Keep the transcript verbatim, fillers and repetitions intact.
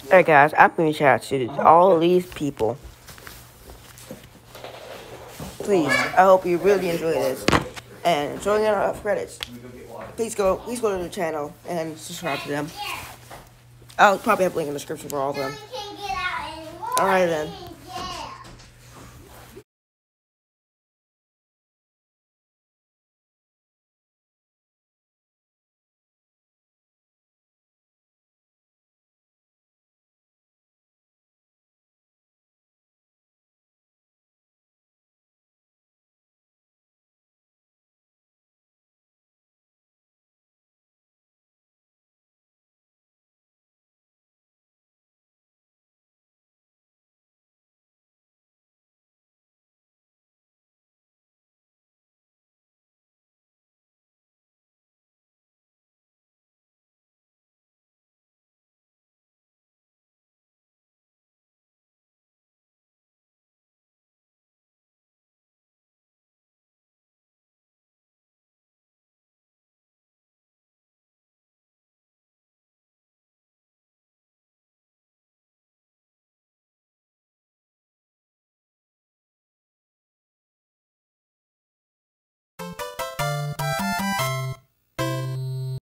Alright guys, I'm going to shout out to all these people. Please, I hope you really enjoy this. And showing out of credits. Please go please go to the channel and subscribe to them. I'll probably have a link in the description for all of them. Alright then.